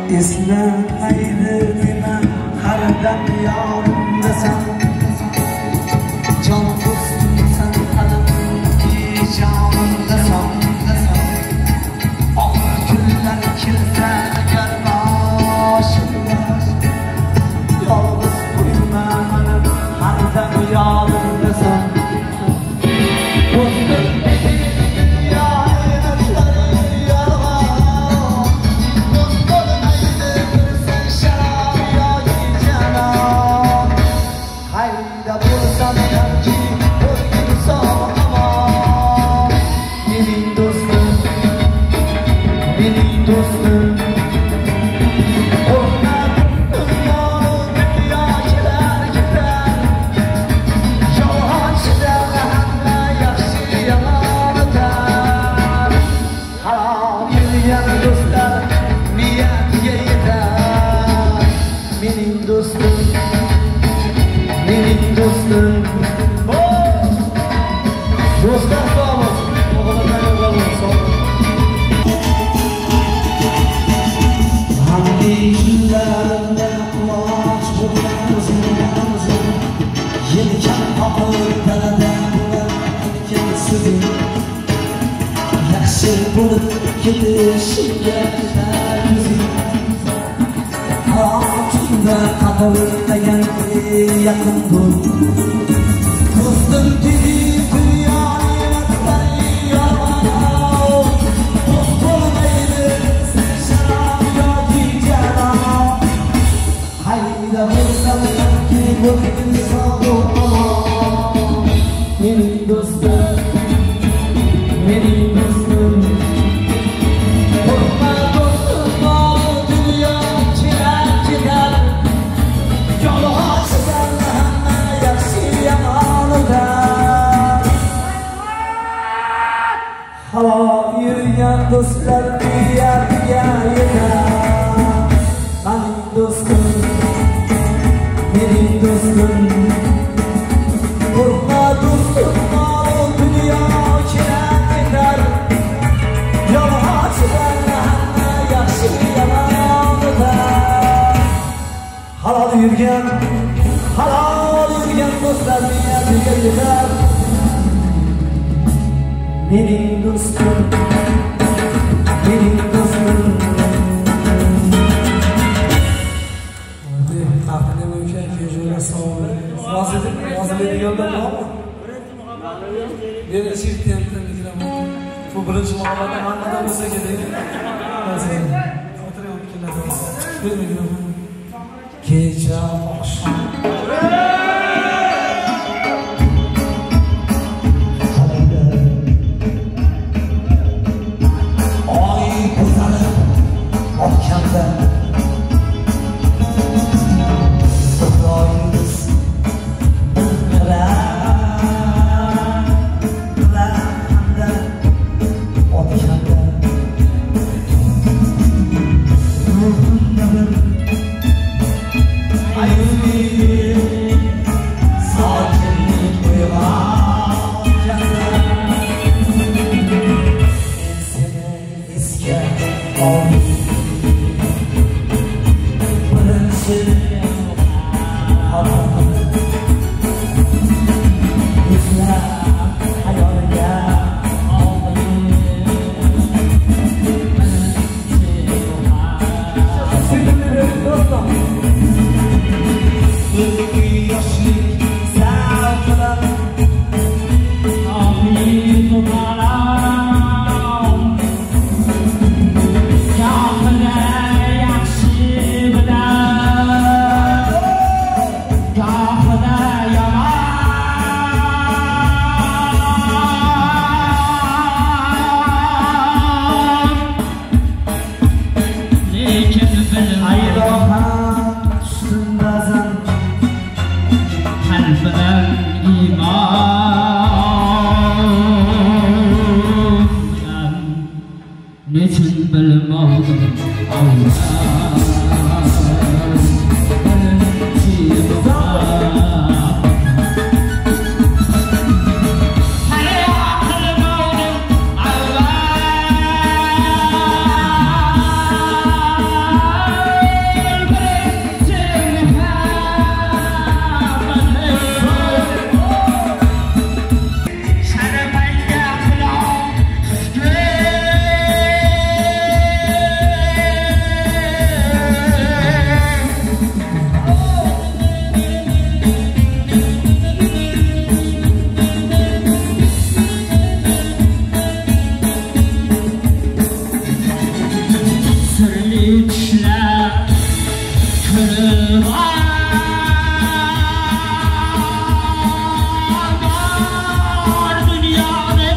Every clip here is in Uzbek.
Esla haydi dema har dam yonimdasan jon do'stimsan qalbimni jonimdasan oq kunlar kelsa agar boshimga yolg'iz qo'yma mani har dam yonimdasan qadrlagan yaqin do'st do'stim deydi dunyoni yomon do'st bo'lmaydi sharob yoki janob qayda bo'lsam yoki bo'lgin sog' omon mening do'stim mening do'stim do'stlar niyatiga yetar mening do'stim mening do'stim qo'rqma do'stim mol dunyo kelar ketar yolg'onchidan hamma yaxshi yomon o'tar halol yurgan do'stlar niyatiga yetar mening do'stim mening do'stim haftaning o'sha kechura sog'ladiganlar bormi? Meni shirkatdan mikrofon. Bu birinchi maqolada hammadan bo'lsa kerak. Xotirga olib keladi. Bu mikrofon. Kecha oqshom Nechun bilmodim tushlar ko'rib bor dunyoni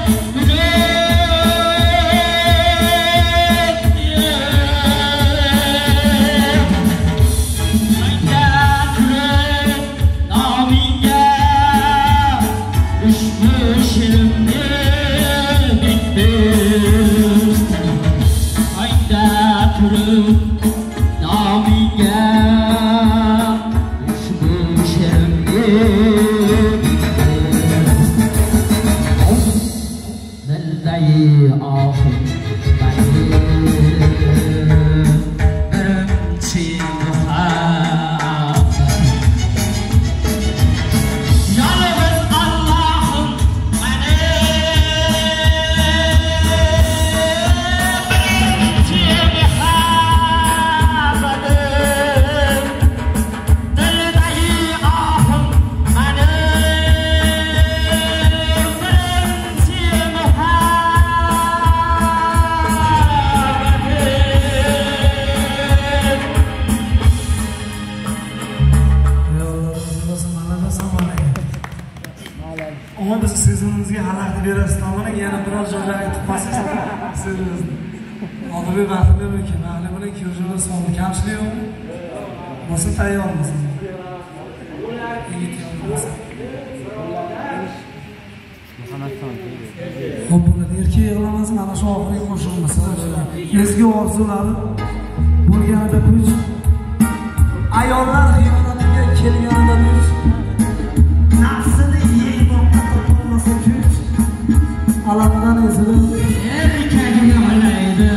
Ama biz sezonimizga xalaqit berasiz. To'g'ri, yana biroz joylarga aytib qo'yasiz. Siz Odilbek Baxtiyor aka, mana bilan ko'rishlar soni kamchilik yo'qmi? Bo'lsa tayyormisiz? Xo'p, bo'ladi. Erkak yig'lamas, mana shu oxirgi qo'shig'imiz. Ezgu orzulari bo'lganida kuch, ayollar xiyonatiga kelganida kuch, nafsini yeymoqqa topolmasa kuch, alamidan ezilib erkagini olaydi.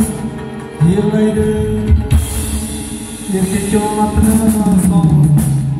Yig'laydi. Erkakka omadini